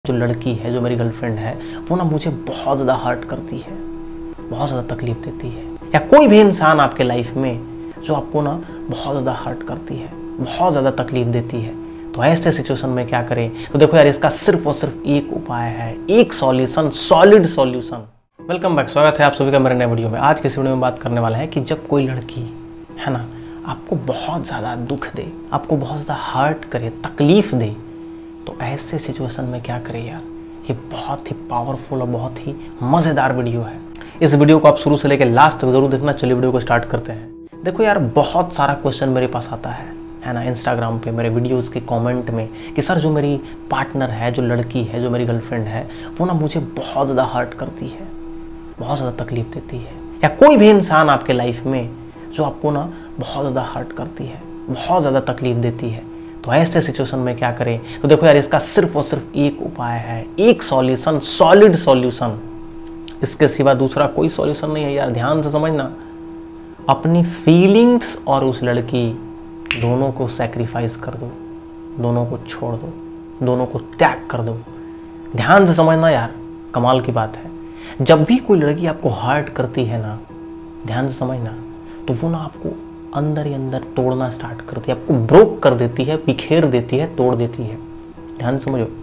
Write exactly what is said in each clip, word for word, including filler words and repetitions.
जो लड़की है, जो मेरी गर्लफ्रेंड है, वो ना मुझे बहुत ज़्यादा हर्ट करती है, बहुत ज़्यादा तकलीफ देती है। या कोई भी इंसान आपके लाइफ में जो आपको ना बहुत ज़्यादा हर्ट करती है, बहुत ज़्यादा तकलीफ देती है, तो ऐसे सिचुएशन में क्या करें? तो देखो यार, इसका सिर्फ और सिर्फ एक उपाय है, एक solution, solid solution. Welcome back, स्वागत है आप सभी का मेरे नए वीडियो में। आज के इस वीडियो में बात करने वाला है कि जब कोई लड़की है ना आपको बहुत ज़्यादा दुख दे, आपको बहुत ज़्यादा हर्ट करे, तकलीफ दे, तो ऐसे सिचुएशन में क्या करें यार? ये बहुत ही पावरफुल और बहुत ही मज़ेदार वीडियो है। इस वीडियो को आप शुरू से लेकर लास्ट तक जरूर देखना। चलिए वीडियो को स्टार्ट करते हैं। देखो यार, बहुत सारा क्वेश्चन मेरे पास आता है है ना इंस्टाग्राम पे, मेरे वीडियोस के कमेंट में कि सर, जो मेरी पार्टनर है, जो लड़की है, जो मेरी गर्लफ्रेंड है, वो ना मुझे बहुत ज़्यादा हर्ट करती है, बहुत ज़्यादा तकलीफ देती है। या कोई भी इंसान आपके लाइफ में जो आपको ना बहुत ज़्यादा हर्ट करती है, बहुत ज़्यादा तकलीफ देती है, तो ऐसे सिचुएशन में क्या करें? तो देखो यार, इसका सिर्फ और सिर्फ एक उपाय है, एक सॉल्यूशन, सॉलिड सॉल्यूशन। इसके सिवा दूसरा कोई सॉल्यूशन नहीं है यार। ध्यान से समझना, अपनी फीलिंग्स और उस लड़की दोनों को सैक्रिफाइस कर दो, दोनों को छोड़ दो, दोनों को त्याग कर दो। ध्यान से समझना यार, कमाल की बात है। जब भी कोई लड़की आपको हर्ट करती है ना, ध्यान से समझना, तो वो ना आपको अंदर ही अंदर तोड़ना स्टार्ट करती है, आपको ब्रोक कर देती है, बिखेर देती है, तोड़ देती है। ध्यान से समझो,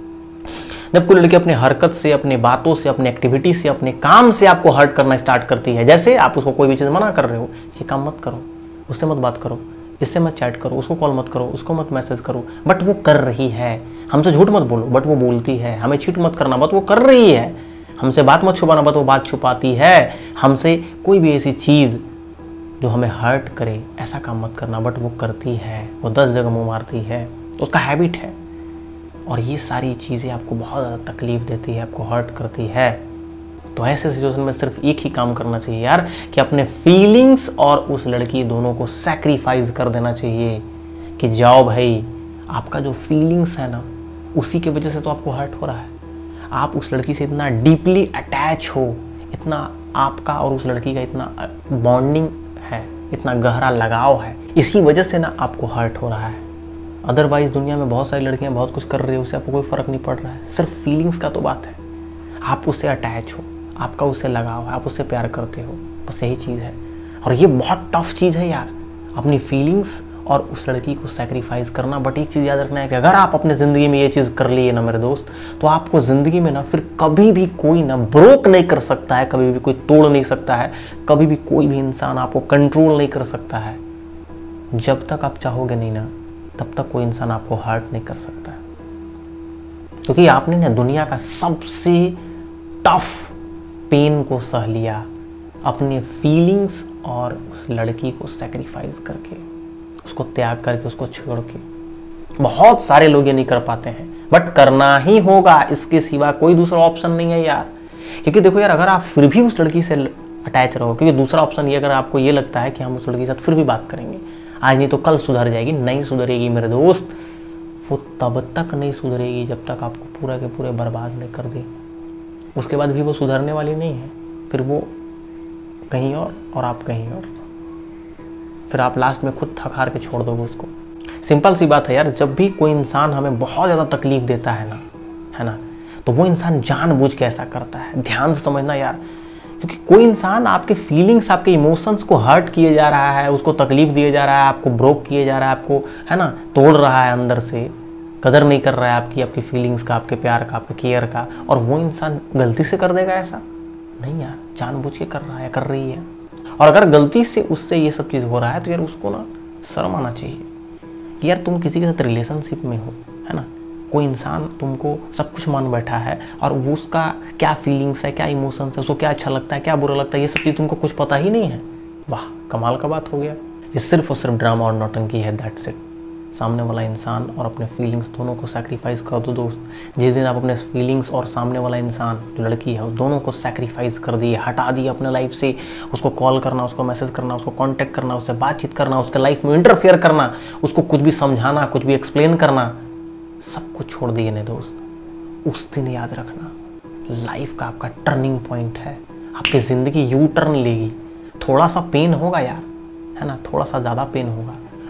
जब कोई लड़की अपने हरकत से, अपने बातों से, अपने एक्टिविटी से, अपने काम से आपको हर्ट करना स्टार्ट करती है, जैसे आप उसको कोई भी चीज़ मना कर रहे हो, ये काम मत करो, उससे मत बात करो, इससे मत चैट करो, उसको कॉल मत करो, उसको मत मैसेज करो, बट वो कर रही है। हमसे झूठ मत बोलो, बट वो बोलती है। हमें चीट मत करना, बट वो कर रही है। हमसे बात मत छुपाना, बट वो बात छुपाती है। हमसे कोई भी ऐसी चीज़ जो हमें हर्ट करे, ऐसा काम मत करना, बट वो करती है। वो दस जगह मुंह मारती है, तो उसका हैबिट है। और ये सारी चीज़ें आपको बहुत ज़्यादा तकलीफ देती है, आपको हर्ट करती है। तो ऐसे सिचुएशन में सिर्फ एक ही काम करना चाहिए यार, कि अपने फीलिंग्स और उस लड़की दोनों को सैक्रिफाइस कर देना चाहिए। कि जाओ भाई, आपका जो फीलिंग्स है ना, उसी की वजह से तो आपको हर्ट हो रहा है। आप उस लड़की से इतना डीपली अटैच हो, इतना आपका और उस लड़की का इतना बॉन्डिंग है, इतना गहरा लगाव है, इसी वजह से ना आपको हर्ट हो रहा है। अदरवाइज दुनिया में बहुत सारी लड़कियां बहुत कुछ कर रही है, उससे आपको कोई फर्क नहीं पड़ रहा है। सिर्फ फीलिंग्स का तो बात है, आप उससे अटैच हो, आपका उससे लगाव है, आप उससे प्यार करते हो, बस यही चीज़ है। और ये बहुत टफ चीज़ है यार, अपनी फीलिंग्स और उस लड़की को सैक्रिफाइस करना। बट एक चीज़ याद रखना है कि अगर आप अपने ज़िंदगी में ये चीज़ कर लिए ना मेरे दोस्त, तो आपको ज़िंदगी में ना फिर कभी भी कोई ना ब्रोक नहीं कर सकता है, कभी भी कोई तोड़ नहीं सकता है, कभी भी कोई भी इंसान आपको कंट्रोल नहीं कर सकता है। जब तक आप चाहोगे नहीं ना, तब तक कोई इंसान आपको हर्ट नहीं कर सकता है। क्योंकि आपने ना दुनिया का सबसे टफ पेन को सह लिया, अपने फीलिंग्स और उस लड़की को सैक्रिफाइस करके, उसको त्याग करके, उसको छोड़ के। बहुत सारे लोग ये नहीं कर पाते हैं, बट करना ही होगा, इसके सिवा कोई दूसरा ऑप्शन नहीं है यार। क्योंकि देखो यार, अगर आप फिर भी उस लड़की से अटैच रहो, क्योंकि दूसरा ऑप्शन ये, अगर आपको ये लगता है कि हम उस लड़की के साथ फिर भी बात करेंगे, आज नहीं तो कल सुधर जाएगी, नहीं सुधरेगी मेरे दोस्त। वो तब तक नहीं सुधरेगी जब तक आपको पूरा के पूरे बर्बाद नहीं कर दे। उसके बाद भी वो सुधरने वाली नहीं है, फिर वो कहीं और और आप कहीं और, फिर आप लास्ट में खुद थक हार के छोड़ दोगे उसको। सिंपल सी बात है यार, जब भी कोई इंसान हमें बहुत ज़्यादा तकलीफ देता है ना, है ना, तो वो इंसान जानबूझ के ऐसा करता है। ध्यान से समझना यार, क्योंकि कोई इंसान आपके फीलिंग्स, आपके इमोशंस को हर्ट किए जा रहा है, उसको तकलीफ दिए जा रहा है, आपको ब्रोक किए जा रहा है, आपको है ना तोड़ रहा है अंदर से, कदर नहीं कर रहा है आपकी, आपकी फीलिंग्स का, आपके प्यार का, आपके केयर का, और वो इंसान गलती से कर देगा ऐसा? नहीं यार, जानबूझ के कर रहा है, कर रही है। और अगर गलती से उससे ये सब चीज़ हो रहा है, तो यार उसको ना शर्म आना चाहिए कि यार तुम किसी के साथ रिलेशनशिप में हो, है ना, कोई इंसान तुमको सब कुछ मान बैठा है, और वो उसका क्या फीलिंग्स है, क्या इमोशंस है, उसको क्या अच्छा लगता है, क्या बुरा लगता है, ये सब चीज़ तुमको कुछ पता ही नहीं है। वाह, कमाल का बात हो गया। ये सिर्फ और सिर्फ ड्रामा और नौटंकी है, दैट्स इट। सामने वाला इंसान और अपने फीलिंग्स दोनों को सैक्रिफाइस कर दो दोस्त। जिस दिन आप अपने फीलिंग्स और सामने वाला इंसान जो लड़की है, उस दोनों को सैक्रिफाइस कर दिए, हटा दिए अपने लाइफ से, उसको कॉल करना, उसको मैसेज करना, उसको कांटेक्ट करना, उससे बातचीत करना, उसके लाइफ में इंटरफेयर करना, उसको कुछ भी समझाना, कुछ भी एक्सप्लेन करना, सब कुछ छोड़ दिए ने दोस्त, उस दिन याद रखना, लाइफ का आपका टर्निंग पॉइंट है। आपकी ज़िंदगी यू टर्न लेगी। थोड़ा सा पेन होगा यार, है ना, थोड़ा सा ज़्यादा पेन होगा,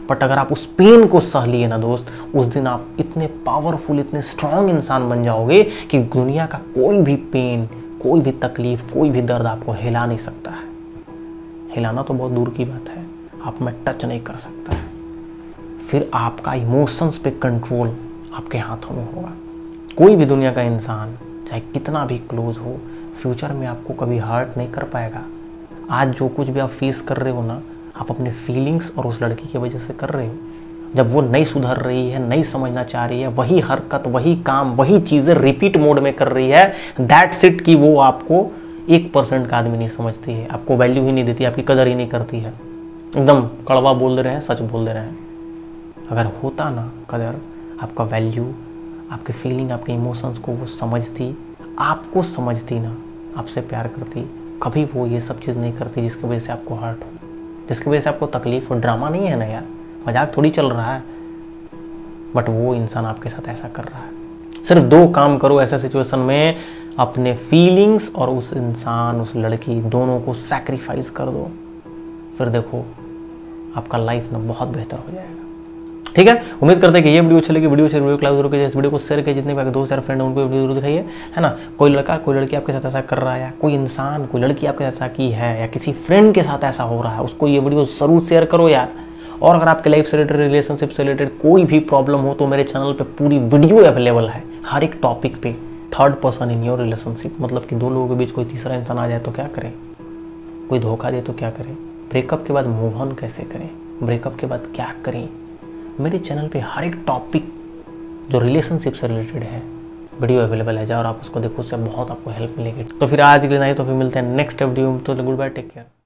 बट अगर आप उस पेन को सह लिए ना दोस्त, उस दिन आप इतने पावरफुल, इतने स्ट्रांग इंसान बन जाओगे कि दुनिया का कोई भी पेन, कोई भी तकलीफ, कोई भी दर्द आपको हिला नहीं सकता है। हिलाना तो बहुत दूर की बात है, आप में टच नहीं कर सकता है। फिर आपका इमोशंस पे कंट्रोल आपके हाथों में होगा। कोई भी दुनिया का इंसान चाहे कितना भी क्लोज हो, फ्यूचर में आपको कभी हर्ट नहीं कर पाएगा। आज जो कुछ भी आप फेस कर रहे हो ना, आप अपने फीलिंग्स और उस लड़की की वजह से कर रहे हो। जब वो नहीं सुधर रही है, नहीं समझना चाह रही है, वही हरकत, वही काम, वही चीज़ें रिपीट मोड में कर रही है, दैट्स इट कि वो आपको एक परसेंट का आदमी नहीं समझती है, आपको वैल्यू ही नहीं देती, आपकी कदर ही नहीं करती है। एकदम कड़वा बोल दे रहे हैं, सच बोल दे रहे हैं। अगर होता ना कदर, आपका वैल्यू, आपके फीलिंग, आपके इमोशंस को वो समझती, आपको समझती ना, आपसे प्यार करती, कभी वो ये सब चीज़ नहीं करती जिसकी वजह से आपको हर्ट हो, जिसकी वजह से आपको तकलीफ हो। ड्रामा नहीं है ना यार, मजाक थोड़ी चल रहा है। बट वो इंसान आपके साथ ऐसा कर रहा है। सिर्फ दो काम करो ऐसे सिचुएशन में, अपने फीलिंग्स और उस इंसान, उस लड़की, दोनों को सैक्रिफाइस कर दो। फिर देखो आपका लाइफ ना बहुत बेहतर हो जाएगा। ठीक है, उम्मीद करते हैं कि ये वीडियो अच्छी लगी। वीडियो अच्छी वीडियो क्लास जरूर कीजिए, इस वीडियो को शेयर कीजिए, जितने भी आपके दोस्त यार फ्रेंड हैं उनको वीडियो जरूर दिखाइए, है ना। कोई लड़का, कोई लड़की आपके साथ ऐसा कर रहा है, या कोई इंसान, कोई लड़की आपके साथ ऐसा की है, या किसी फ्रेंड के साथ ऐसा हो रहा है, उसको ये वीडियो जरूर शेयर करो यार। और अगर आपके लाइफ से रिलेटेड, रिलेशनशिप से रिलेटेड कोई भी प्रॉब्लम हो तो मेरे चैनल पे पूरी वीडियो अवेलेबल है हर एक टॉपिक पे। Third person in your relationship, मतलब कि दो लोगों के बीच कोई तीसरा इंसान आ जाए तो क्या करें, कोई धोखा दे तो क्या करें, ब्रेकअप के बाद मूव ऑन कैसे करें, ब्रेकअप के बाद क्या करें। मेरे चैनल पे हर एक टॉपिक जो रिलेशनशिप से रिलेटेड है वीडियो अवेलेबल है, जाओ और आप उसको देखो, उससे बहुत आपको हेल्प मिलेगी। तो फिर आज के लिए नहीं, तो फिर मिलते हैं नेक्स्ट वीडियो में। तो गुड बाय, टेक केयर।